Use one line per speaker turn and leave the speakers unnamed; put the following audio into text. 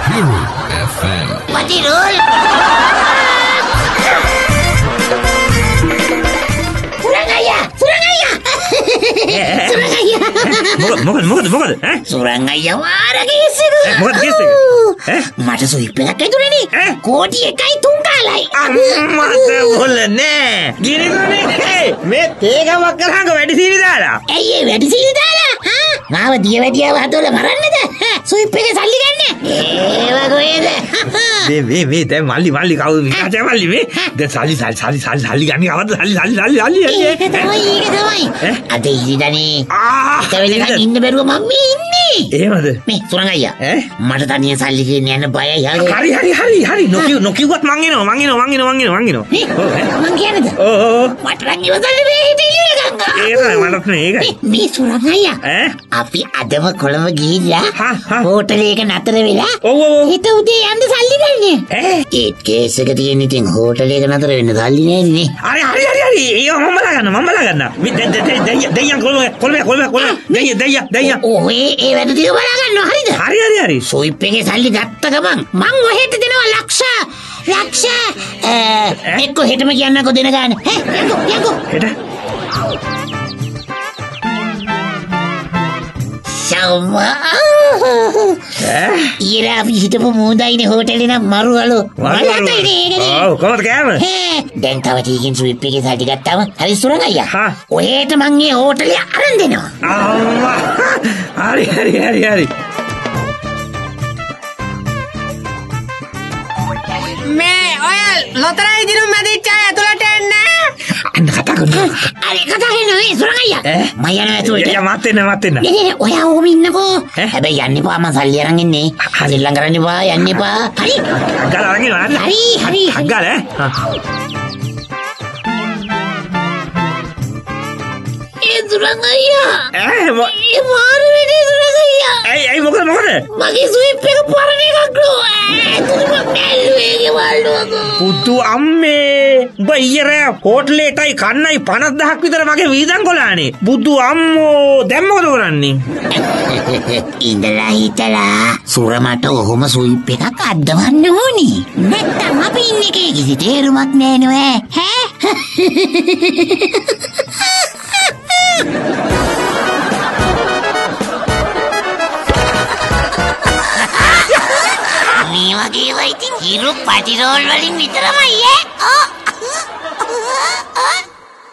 HIRUFM.
Patiroll. Surangaya.
මොකද
Surangaya වාරගේ ඉස්සෙක.
මොකද කිව්සේ?
මට සුයිප් එකක් ඇතුළේනේ. කෝටි 1.3 කාලයි.
අම්මට බොලනේ. ගිරිගොනේ මේ තේගමක් කරාංග වැඩි සීනි දාලා.
ඇයි ඒ වැඩි සීනි දාලා? මාව දිය වැඩියව හදවල මරන්නද? සුයිප් එකේ සල්ලි ගන්න. ඒව කොහෙද?
මේ දැන් මල්ලි කවුද මේ කතා මල්ලි මේ දැන් සල්ලි ගන්නේ කවද්ද සල්ලි
ඒක තමයි. අද ඉරිදනේ. තවෙලක ඉන්න බැරුව මම මේ ඉන්නේ.
එහෙමද?
මේ සුරංගයියා. මට තනිය සල්ලි කියන්න යන්න බයයි යාළුවා.
හරි නොකියුවත් මං එනවා.
මං කියන්නද?
ඔව්.
මට නම් ඉවසල්ලි මේ හිටියේ ගංගා.
මටත් ඒකයි.
මේ සුරංගයියා. අපි අදම කොළඹ ගිහිල්ලා හෝටලයක නතර වෙලා හිත උදේ යන්න සල්ලි ගන්න. ඒත් කේස් එක තියෙන ඉතින් හෝටලයක නතර වෙන්න සල්ලි නෑනේ.
හරි. ඒක මම බලාගන්න. මේ දෙයියන් කොළඹ දෙයියන්.
ඔය ඒ වැඩ ටික බලා ගන්නවා හරිද?
හරි.
සුයිප් එකේ සල්ලි ගත්ත ගමන් මං ඔහෙට දෙනවා ලක්ෂ එක්ක හෙටම කියන්නකෝ දෙන ගාන. යකෝ.
හෙට.
ඊර අපි හිටපු මූදයිනේ හෝටලේ නම් මරුවලු.
ඔව් කොහොමද කෑම?
දැන් තව ටිකකින් සුයිප් එකේ සල්ලි ගත්තාම හරි සුරංගයියා. ඔහෙට මං මේ හෝටලේ අරන් දෙනවා.
අම්මා. හරි.
මේ ඔය ලොතරයි දිනු මැදිච්ච අය ඇතුළට එන්න.
අන්න කතා කරනවා.
අර කතා කරනවා මේ සුරංගයියා. මම යනවා ඇතුළට.
මත් එන්න.
නේ ඔයා ඕම ඉන්නකෝ. හැබැයි යන්න එපා මං සල්ලි අරන් ඉන්නේ. සෙල්ලම් කරන්න එපා යන්න එපා. හරි.
අග්ගල අරන් එනවා.
හරි.
අග්ගල
සුරංගයියා.
ඒ
මාරු වෙන්නේ සුරංගයියා.
ඇයි මොකද?
මගේ සුයිප් එක පරණ එකක් නෝ.
පුතු අම්මේ උඹ ඊයරේ හෝටලේටයි කන්නයි 50000ක් විතර මගේ වීදම් කොලානේ. බුදු අම්මෝ දැන් මොකද කරන්නේ?
ඉඳලා හිටලා සුරමට ඔහොම සුයිප් එකක් අද්දවන්න ඕනි. නැත්තම් අපි ඉන්න එකේ කිසි තේරුමක් නෑ නෝ. මේ වගේ වයිතින් හිරු පටිරෝල් වලින් විතරමයි ඈ.